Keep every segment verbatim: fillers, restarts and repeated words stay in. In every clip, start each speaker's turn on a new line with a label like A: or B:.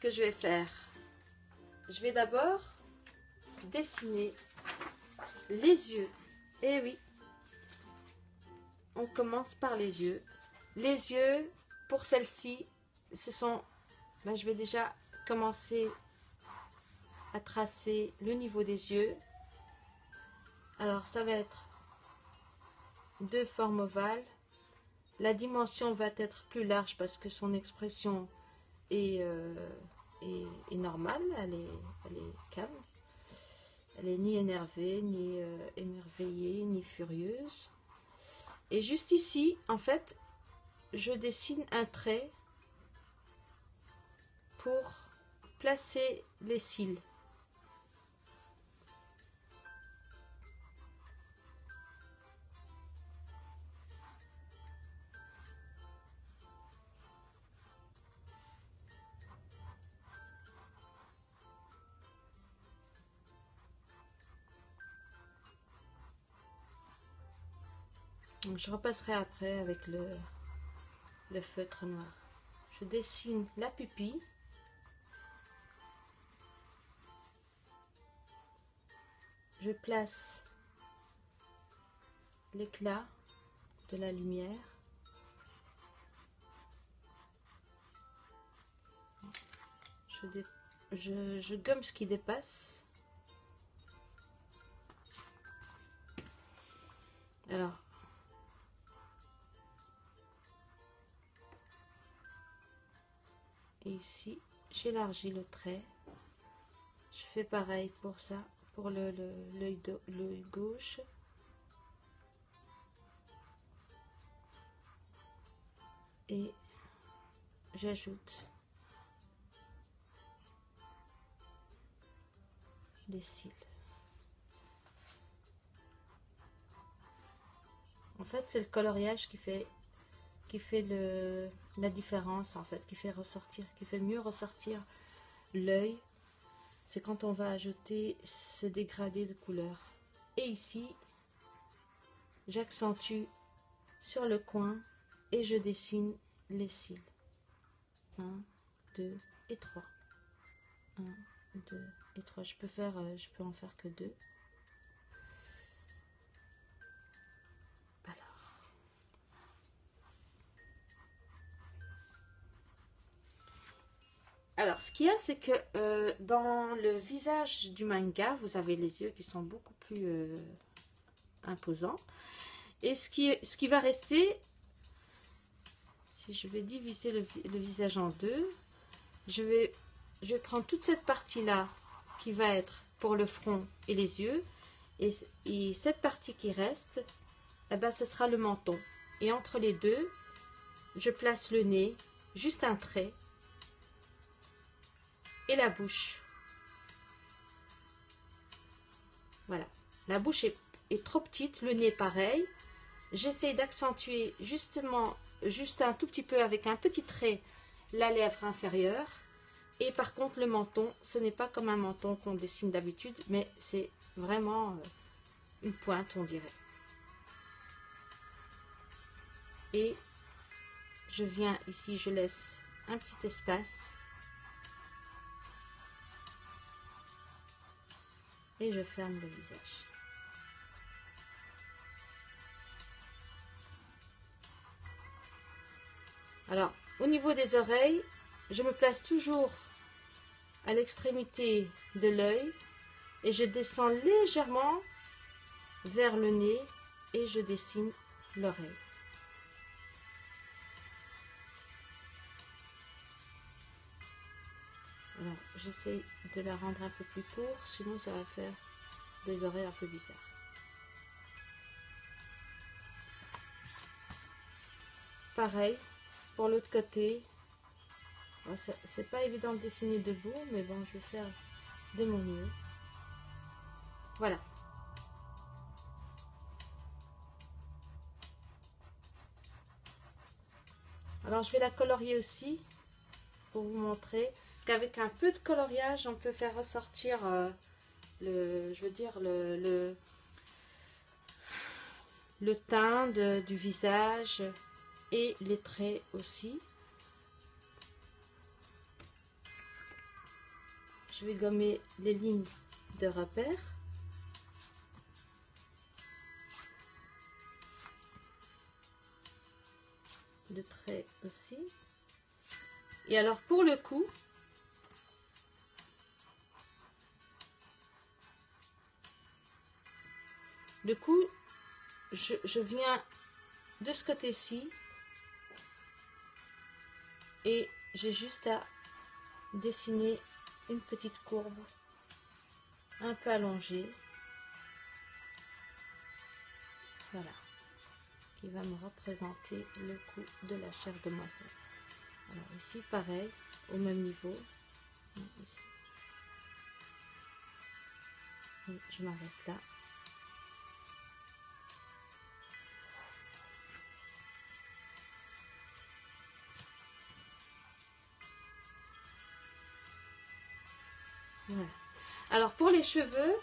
A: que je vais faire? Je vais d'abord dessiner les yeux. Eh oui, on commence par les yeux. Les yeux, pour celle-ci, ce sont... Ben, je vais déjà commencer à tracer le niveau des yeux. Alors, ça va être deux formes ovales. La dimension va être plus large parce que son expression est, euh, est, est normale, elle est, elle est calme. Elle est ni énervée, ni euh, émerveillée, ni furieuse. Et juste ici, en fait, je dessine un trait pour placer les cils. Donc, je repasserai après avec le, le feutre noir. Je dessine la pupille. Je place l'éclat de la lumière. Je, dé, je, je gomme ce qui dépasse. Alors, et ici, j'élargis le trait. Je fais pareil pour ça, pour le, le, l'œil gauche. Et j'ajoute les cils. En fait, c'est le coloriage qui fait qui fait le, la différence, en fait, qui fait ressortir, qui fait mieux ressortir l'œil. C'est quand on va ajouter ce dégradé de couleur. Et ici, j'accentue sur le coin et je dessine les cils. un, deux et trois. un, deux et trois. Je peux faire, je peux en faire que deux. Alors, ce qu'il y a, c'est que euh, dans le visage du manga, vous avez les yeux qui sont beaucoup plus euh, imposants. Et ce qui, ce qui va rester, si je vais diviser le, le visage en deux, je vais, je vais prendre toute cette partie-là qui va être pour le front et les yeux. Et, et cette partie qui reste, eh ben, ce sera le menton. Et entre les deux, je place le nez, juste un trait. Et la bouche. Voilà. La bouche est, est trop petite, le nez pareil. J'essaie d'accentuer justement, juste un tout petit peu avec un petit trait, la lèvre inférieure. Et par contre, le menton, ce n'est pas comme un menton qu'on dessine d'habitude, mais c'est vraiment une pointe, on dirait. Et je viens ici, je laisse un petit espace. Et je ferme le visage. Alors, au niveau des oreilles, je me place toujours à l'extrémité de l'œil et je descends légèrement vers le nez et je dessine l'oreille. Alors, j'essaie de la rendre un peu plus courte, sinon ça va faire des oreilles un peu bizarres. Pareil, pour l'autre côté, bon, c'est pas évident de dessiner debout, mais bon, je vais faire de mon mieux. Voilà. Alors, je vais la colorier aussi, pour vous montrer qu'avec un peu de coloriage, on peut faire ressortir euh, le, je veux dire, le, le, le teint de, du visage et les traits aussi. je vais gommer les lignes de repère. Le trait aussi. Et alors pour le cou, le cou, je, je viens de ce côté-ci et j'ai juste à dessiner une petite courbe un peu allongée. Voilà. Qui va me représenter le cou de la chèvre demoiselle. Alors ici, pareil, au même niveau. Ici. Je m'arrête là. Voilà. Alors pour les cheveux,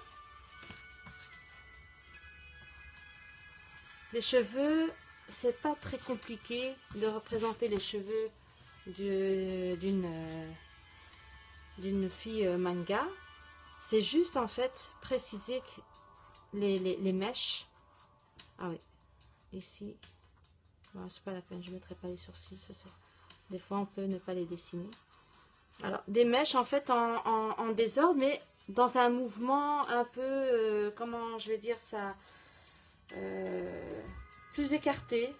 A: les cheveux, c'est pas très compliqué de représenter les cheveux d'une euh, d'une fille euh, manga. C'est juste en fait préciser que les, les, les mèches. Ah oui, ici, bon, c'est pas la peine, je mettrai pas les sourcils. Ça, des fois, on peut ne pas les dessiner. Alors, des mèches en fait en, en, en désordre, mais dans un mouvement un peu, euh, comment je vais dire ça, euh, plus écarté.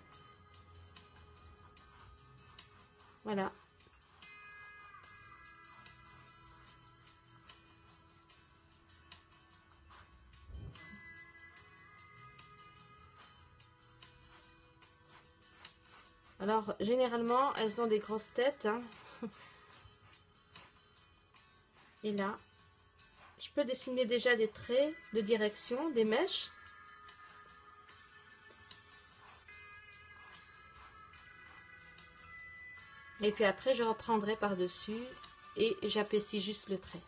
A: Voilà. Alors, généralement, elles ont des grosses têtes. Hein. Et là, je peux dessiner déjà des traits de direction, des mèches. Et puis après, je reprendrai par-dessus et j'apprécie juste le trait.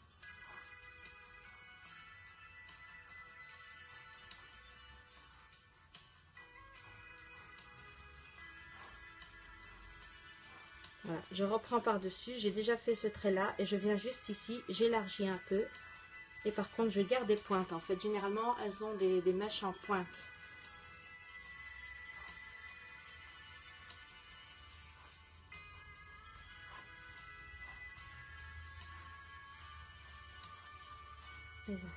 A: Voilà, je reprends par-dessus, j'ai déjà fait ce trait-là et je viens juste ici, j'élargis un peu. Et par contre, je garde des pointes en fait. Généralement, elles ont des, des mèches en pointe. Et voilà.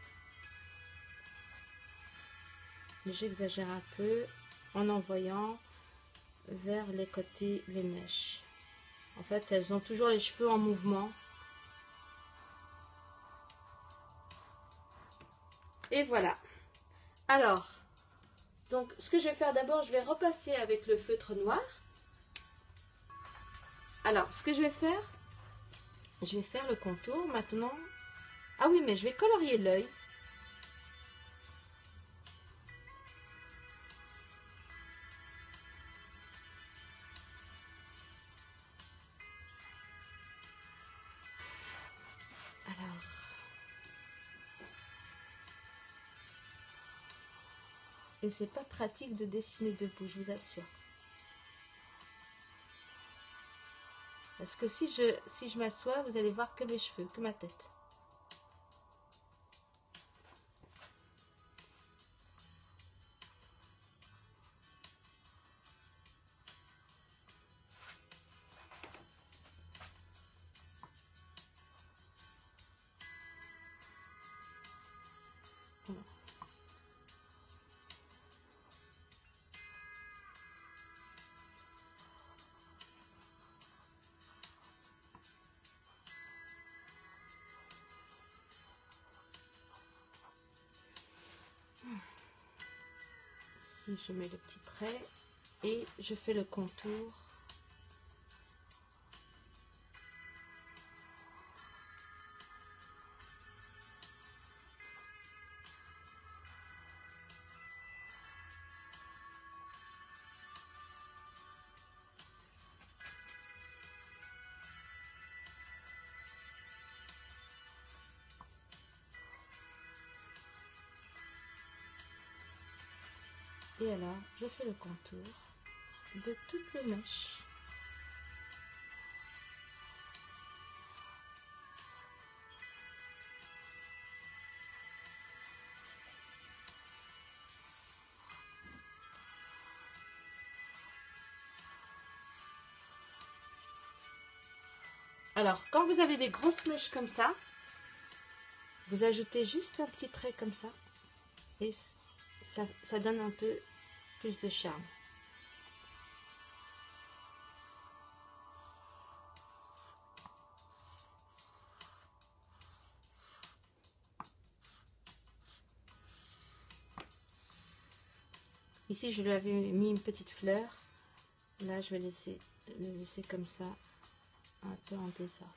A: J'exagère un peu en envoyant vers les côtés les mèches. En fait, elles ont toujours les cheveux en mouvement. Et voilà. Alors, donc ce que je vais faire d'abord, je vais repasser avec le feutre noir. Alors, ce que je vais faire, je vais faire le contour maintenant. Ah oui, mais je vais colorier l'œil. Alors, et c'est pas pratique de dessiner debout, je vous assure. Parce que si je, si je m'assois, vous allez voir que mes cheveux, que ma tête. Voilà. Ici, je mets le petit trait et je fais le contour. Et alors, je fais le contour de toutes les mèches. Alors, quand vous avez des grosses mèches comme ça, vous ajoutez juste un petit trait comme ça. Et ça, ça donne un peu plus de charme. Ici, je lui avais mis une petite fleur. Là, je vais laisser, le laisser comme ça, un peu en désordre.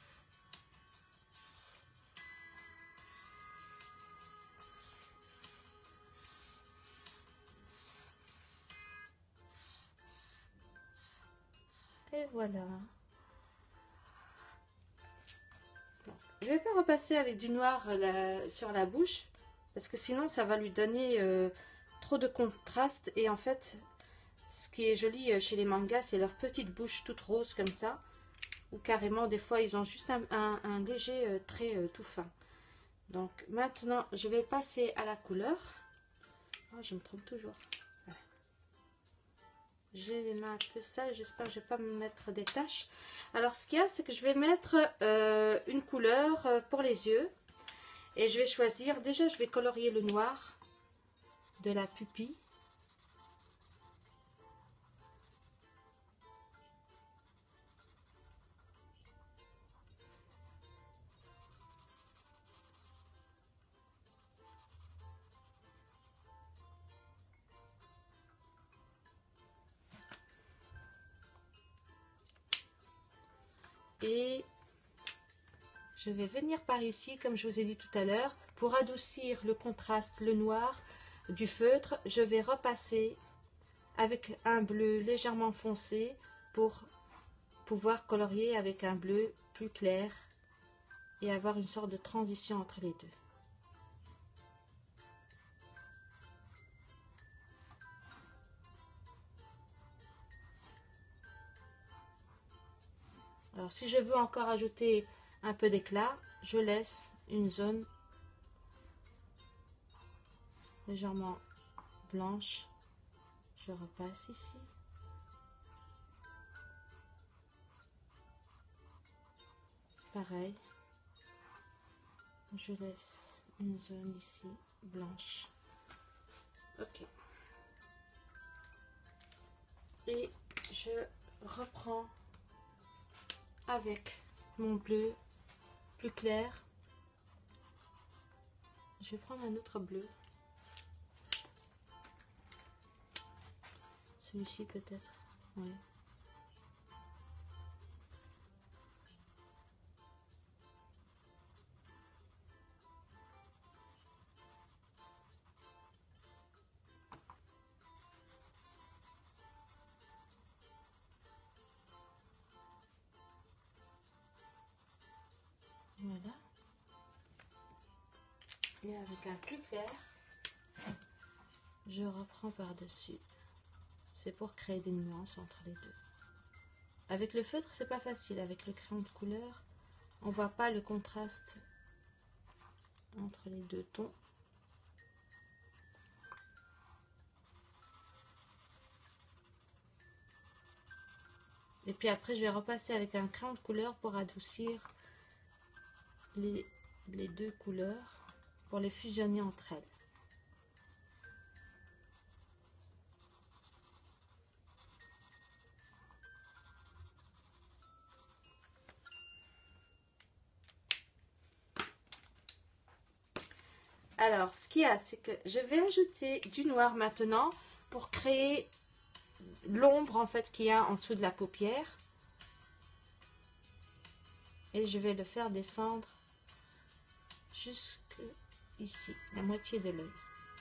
A: Et voilà. Bon. Je vais pas repasser avec du noir la, sur la bouche, parce que sinon, ça va lui donner euh, trop de contraste. Et en fait, ce qui est joli chez les mangas, c'est leur petite bouche toute rose comme ça. Ou carrément, des fois, ils ont juste un, un, un léger euh, trait euh, tout fin. Donc, maintenant, je vais passer à la couleur. Oh, je me trompe toujours. Voilà. J'ai les mains un peu sales, j'espère que je ne vais pas me mettre des taches. Alors, ce qu'il y a, c'est que je vais mettre euh, une couleur euh, pour les yeux. Et je vais choisir, déjà, je vais colorier le noir de la pupille. Et je vais venir par ici, comme je vous ai dit tout à l'heure, pour adoucir le contraste, le noir du feutre, je vais repasser avec un bleu légèrement foncé pour pouvoir colorier avec un bleu plus clair et avoir une sorte de transition entre les deux. Alors si je veux encore ajouter un peu d'éclat, je laisse une zone légèrement blanche. Je repasse ici. Pareil. Je laisse une zone ici blanche. Ok. Et je reprends avec mon bleu plus clair. Je vais prendre un autre bleu. Celui-ci peut-être. Oui. Voilà. Et avec un plus clair, je reprends par-dessus. C'est pour créer des nuances entre les deux. Avec le feutre, c'est pas facile. Avec le crayon de couleur, on voit pas le contraste entre les deux tons. Et puis après, je vais repasser avec un crayon de couleur pour adoucir les, les deux couleurs, pour les fusionner entre elles. Alors, ce qu'il y a, c'est que je vais ajouter du noir maintenant pour créer l'ombre en fait qu'il y a en dessous de la paupière. Et je vais le faire descendre jusque ici, la moitié de l'œil.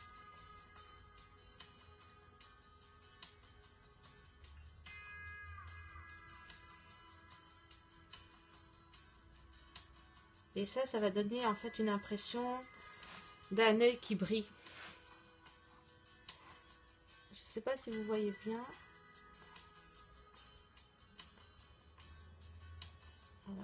A: Et ça, ça va donner en fait une impression d'un œil qui brille. Je ne sais pas si vous voyez bien. Voilà.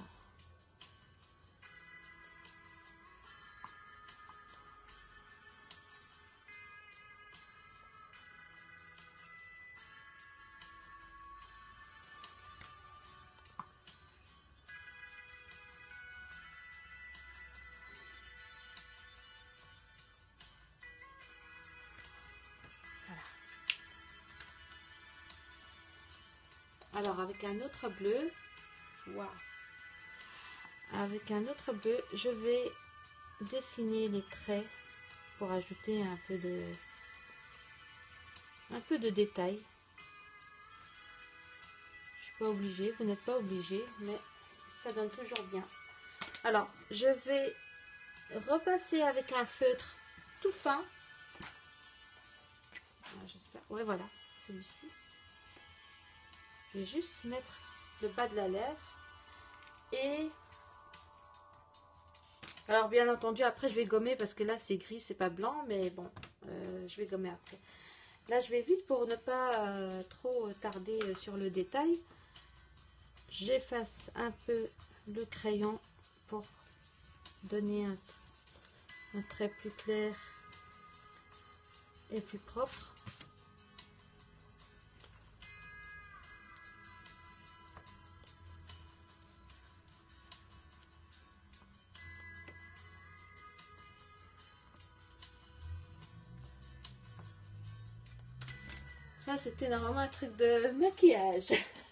A: Alors avec un autre bleu, waouh, avec un autre bleu, je vais dessiner les traits pour ajouter un peu de un peu de détail. Je suis pas obligée, vous n'êtes pas obligé, mais ça donne toujours bien. Alors je vais repasser avec un feutre tout fin. J'espère. Ouais, voilà, celui-ci. Je vais juste mettre le bas de la lèvre et alors bien entendu après je vais gommer parce que là c'est gris, c'est pas blanc, mais bon, euh, je vais gommer après. Là je vais vite pour ne pas euh, trop tarder sur le détail. J'efface un peu le crayon pour donner un, un trait plus clair et plus propre. Ça, c'était normalement un truc de maquillage.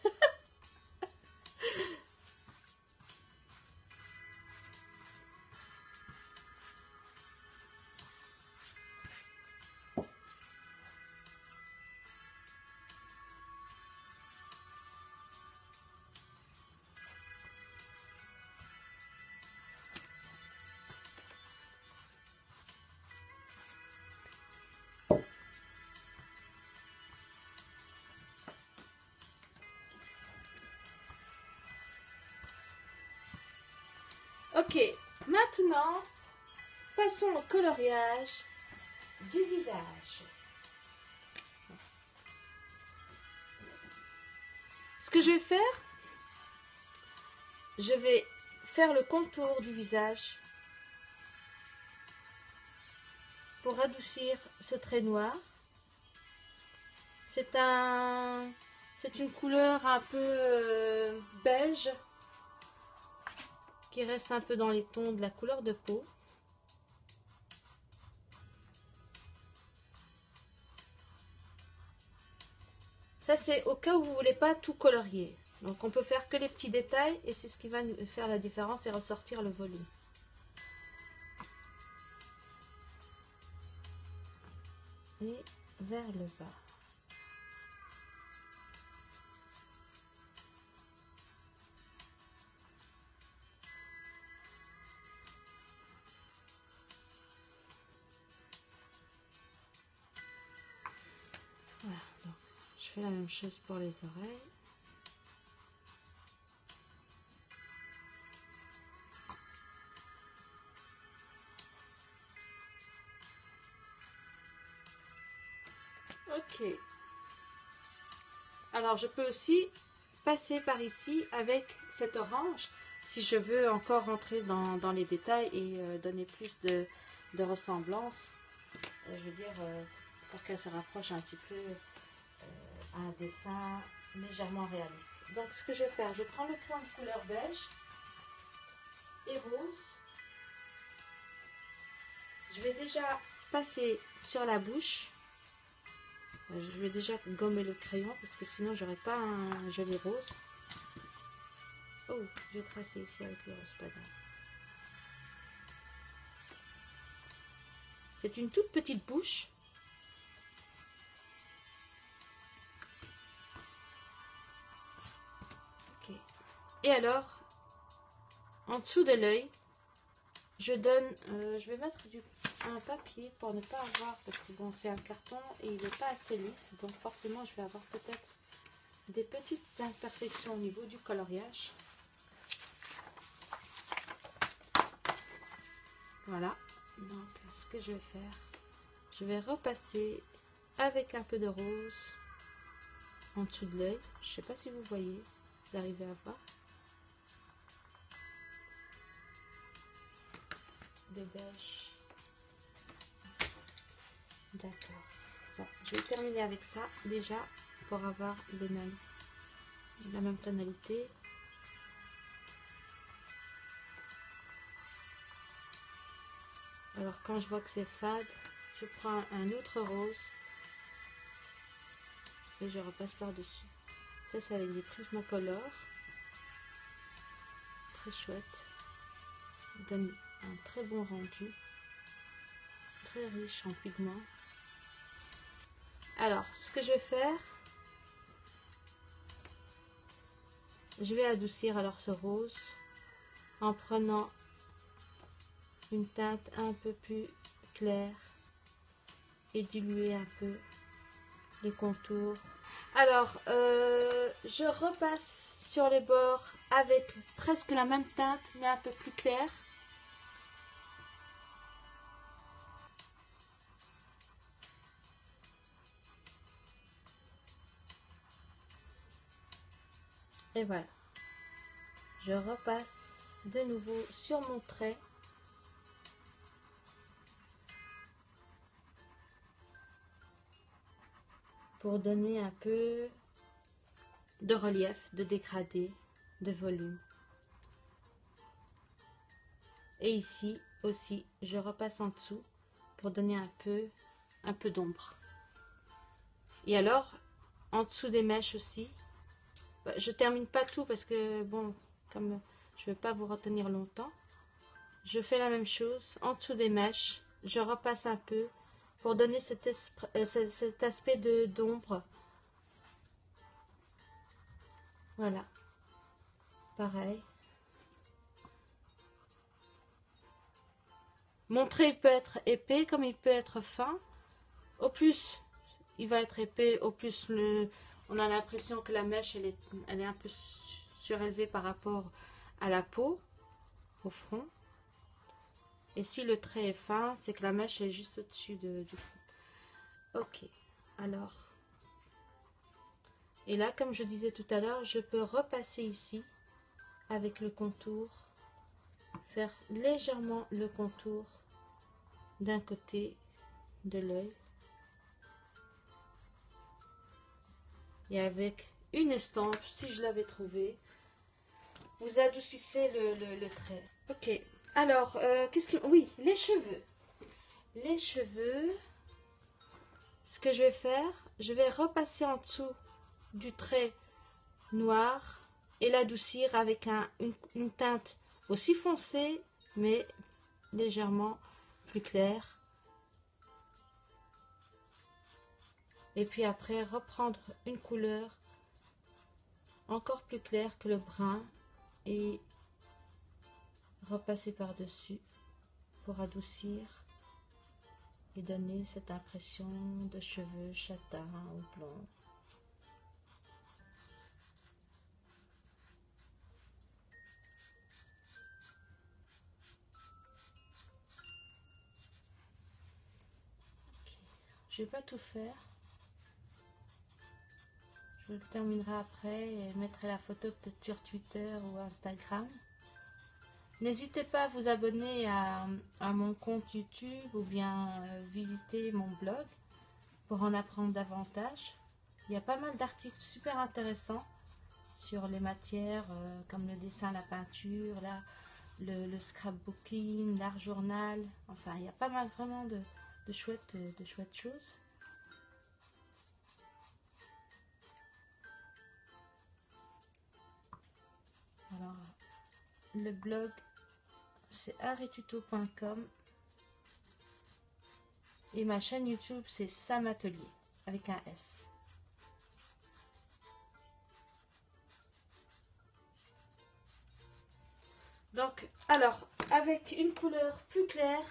A: Ok, maintenant, passons au coloriage du visage. Ce que je vais faire, je vais faire le contour du visage pour adoucir ce trait noir. C'est un, c'est une couleur un peu euh, beige qui reste un peu dans les tons de la couleur de peau. Ça c'est au cas où vous ne voulez pas tout colorier. Donc on peut faire que les petits détails et c'est ce qui va faire la différence et ressortir le volume. Et vers le bas. Voilà, donc je fais la même chose pour les oreilles. Ok. Alors je peux aussi passer par ici avec cet orange si je veux encore rentrer dans, dans les détails et euh, donner plus de, de ressemblance. Euh, je veux dire, euh, pour qu'elle se rapproche un petit peu euh, à un dessin légèrement réaliste. Donc ce que je vais faire, je prends le crayon de couleur beige et rose. Je vais déjà passer sur la bouche. Je vais déjà gommer le crayon parce que sinon j'aurais pas un joli rose. Oh, je vais tracer ici avec le rose, pas grave. C'est une toute petite bouche. Ok. Et alors, en dessous de l'œil, je donne, euh, je vais mettre du, un papier pour ne pas avoir, parce que bon c'est un carton et il n'est pas assez lisse, donc forcément je vais avoir peut-être des petites imperfections au niveau du coloriage. Voilà, donc ce que je vais faire, je vais repasser avec un peu de rose en dessous de l'œil. Je ne sais pas si vous voyez, vous arrivez à voir. Des beiges. D'accord. Bon, je vais terminer avec ça déjà pour avoir les mêmes, la même tonalité. Alors quand je vois que c'est fade, je prends un autre rose et je repasse par dessus. Ça, c'est avec des Prismacolor. Très chouette. Donne un très bon rendu. Très riche en pigments. Alors, ce que je vais faire, je vais adoucir alors ce rose en prenant une teinte un peu plus claire et diluer un peu les contours. Alors, euh, je repasse sur les bords avec presque la même teinte, mais un peu plus claire. Et voilà. Je repasse de nouveau sur mon trait. Pour donner un peu de relief, de dégradé, de volume. Et ici aussi, je repasse en dessous pour donner un peu, un peu d'ombre. Et alors, en dessous des mèches aussi, je termine pas tout parce que, bon, comme je ne veux pas vous retenir longtemps, je fais la même chose. En dessous des mèches, je repasse un peu pour donner cet, euh, cet aspect de d'ombre. Voilà. Pareil. Mon trait peut être épais comme il peut être fin. Au plus il va être épais, au plus le, on a l'impression que la mèche elle est, elle est un peu surélevée par rapport à la peau, au front. Et si le trait est fin, c'est que la mèche est juste au-dessus de, du front. Ok, alors. Et là, comme je disais tout à l'heure, je peux repasser ici avec le contour, faire légèrement le contour d'un côté de l'œil. Et avec une estampe, si je l'avais trouvée, vous adoucissez le, le, le trait. Ok, alors, euh, qu'est-ce que... Oui, les cheveux. Les cheveux, ce que je vais faire, je vais repasser en dessous du trait noir et l'adoucir avec un, une, une teinte aussi foncée, mais légèrement plus claire. Et puis après, reprendre une couleur encore plus claire que le brun et repasser par-dessus pour adoucir et donner cette impression de cheveux châtains ou blonds. Okay. Je ne vais pas tout faire. Je le terminerai après et mettrai la photo peut-être sur Twitter ou Instagram. N'hésitez pas à vous abonner à, à mon compte YouTube ou bien euh, visiter mon blog pour en apprendre davantage. Il y a pas mal d'articles super intéressants sur les matières euh, comme le dessin, la peinture, la, le, le scrapbooking, l'art journal. Enfin, il y a pas mal vraiment de, de, chouettes, de chouettes choses. Alors, le blog, c'est art et tuto point com et ma chaîne YouTube, c'est Sam Atelier avec un S. Donc, alors, avec une couleur plus claire,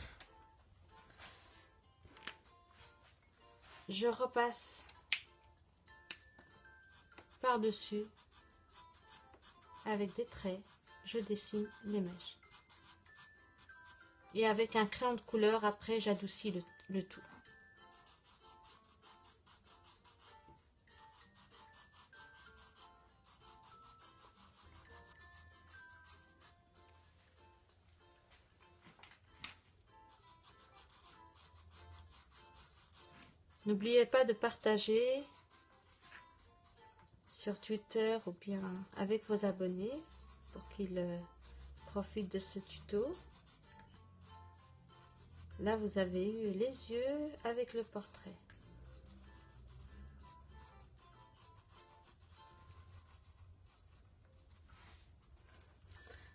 A: je repasse par-dessus avec des traits, je dessine les mèches. Et avec un crayon de couleur, après, j'adoucis le, le tout. N'oubliez pas de partager sur Twitter ou bien avec vos abonnés pour qu'ils euh, profitent de ce tuto. Là, vous avez eu les yeux avec le portrait.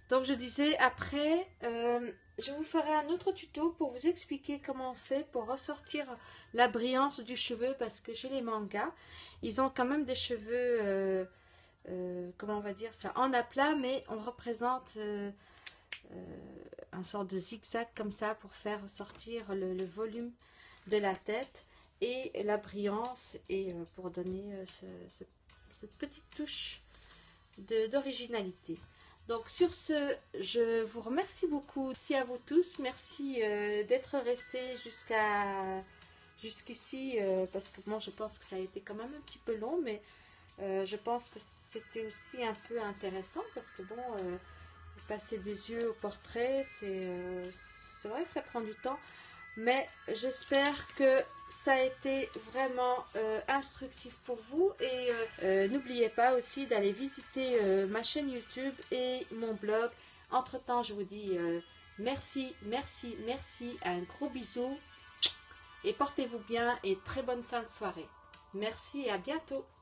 A: Donc je disais, après, euh, je vous ferai un autre tuto pour vous expliquer comment on fait pour ressortir la brillance du cheveu, parce que chez les mangas, ils ont quand même des cheveux, euh, euh, comment on va dire ça, en aplat, mais on représente euh, euh, un sort de zigzag comme ça pour faire ressortir le, le volume de la tête et la brillance, et euh, pour donner euh, ce, ce, cette petite touche d'originalité. Donc sur ce, je vous remercie beaucoup. Merci à vous tous. Merci euh, d'être restés jusqu'à jusqu'ici, euh, parce que moi je pense que ça a été quand même un petit peu long, mais euh, je pense que c'était aussi un peu intéressant, parce que bon, euh, passer des yeux au portrait, c'est euh, c'est vrai que ça prend du temps, mais j'espère que ça a été vraiment euh, instructif pour vous, et euh, euh, n'oubliez pas aussi d'aller visiter euh, ma chaîne YouTube et mon blog. Entre temps, je vous dis euh, merci, merci, merci, un gros bisou et portez-vous bien et très bonne fin de soirée. Merci et à bientôt.